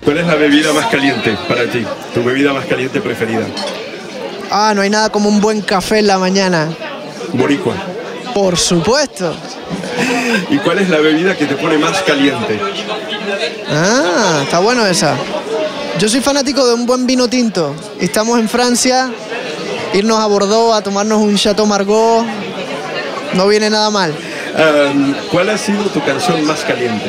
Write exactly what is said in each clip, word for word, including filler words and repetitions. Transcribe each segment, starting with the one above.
¿Cuál es la bebida más caliente para ti? ¿Tu bebida más caliente preferida? Ah, no hay nada como un buen café en la mañana. Boricua. Por supuesto. ¿Y cuál es la bebida que te pone más caliente? Ah, está bueno esa. Yo soy fanático de un buen vino tinto. Estamos en Francia, irnos a Bordeaux a tomarnos un Chateau Margaux no viene nada mal. Um, ¿Cuál ha sido tu canción más caliente?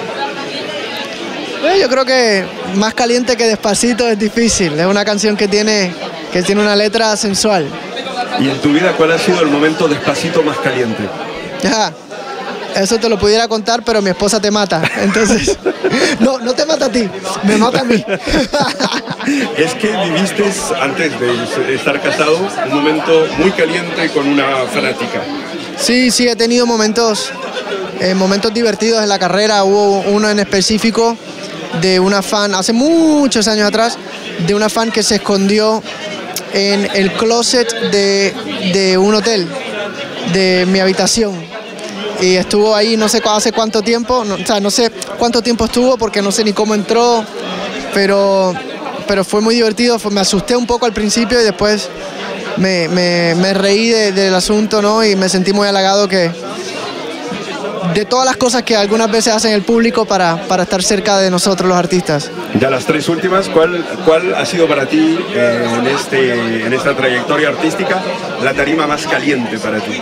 Eh, yo creo que más caliente que Despacito es difícil. Es una canción que tiene, que tiene una letra sensual. ¿Y en tu vida cuál ha sido el momento Despacito más caliente? Ya, eso te lo pudiera contar, pero mi esposa te mata. Entonces, no, no te mata a ti, me mata a mí. Es que viviste, antes de estar casado, un momento muy caliente con una fanática. Sí, sí, he tenido momentos, eh, momentos divertidos en la carrera. Hubo uno en específico de una fan, hace muchos años atrás, de una fan que se escondió en el closet de, de un hotel, de mi habitación. Y estuvo ahí no sé hace cuánto tiempo, no, o sea, no sé cuánto tiempo estuvo porque no sé ni cómo entró, pero, pero fue muy divertido. Fue, me asusté un poco al principio y después me, me, me reí de, del asunto, ¿no? Y me sentí muy halagado que de todas las cosas que algunas veces hacen el público para, para estar cerca de nosotros los artistas. Ya las tres últimas, ¿cuál, cuál ha sido para ti eh, en, este, en esta trayectoria artística la tarima más caliente para ti?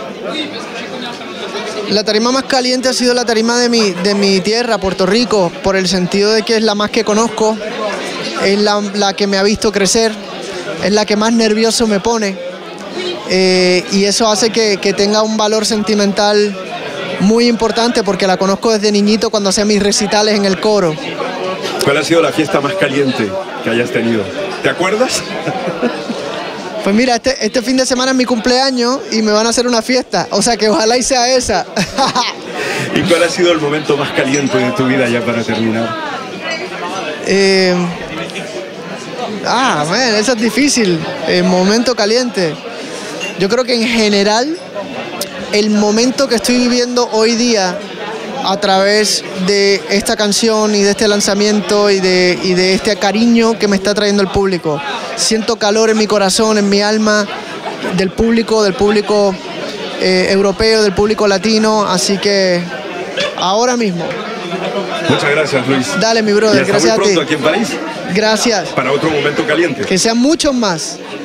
La tarima más caliente ha sido la tarima de mi, de mi tierra, Puerto Rico, por el sentido de que es la más que conozco, es la, la que me ha visto crecer, es la que más nervioso me pone, eh, y eso hace que, que tenga un valor sentimental muy importante porque la conozco desde niñito cuando hacía mis recitales en el coro. ¿Cuál ha sido la fiesta más caliente que hayas tenido? ¿Te acuerdas? Pues mira, este, este fin de semana es mi cumpleaños y me van a hacer una fiesta, o sea que ojalá y sea esa. ¿Y cuál ha sido el momento más caliente de tu vida ya para terminar? Eh, ah, man, eso es difícil, el momento caliente. Yo creo que en general el momento que estoy viviendo hoy día a través de esta canción y de este lanzamiento y de, y de este cariño que me está trayendo el público. Siento calor en mi corazón, en mi alma, del público, del público eh, europeo, del público latino, así que ahora mismo. Muchas gracias, Luis. Dale, mi brother, y hasta gracias muy pronto a ti. Aquí en París. Gracias. Para otro momento caliente. Que sean muchos más.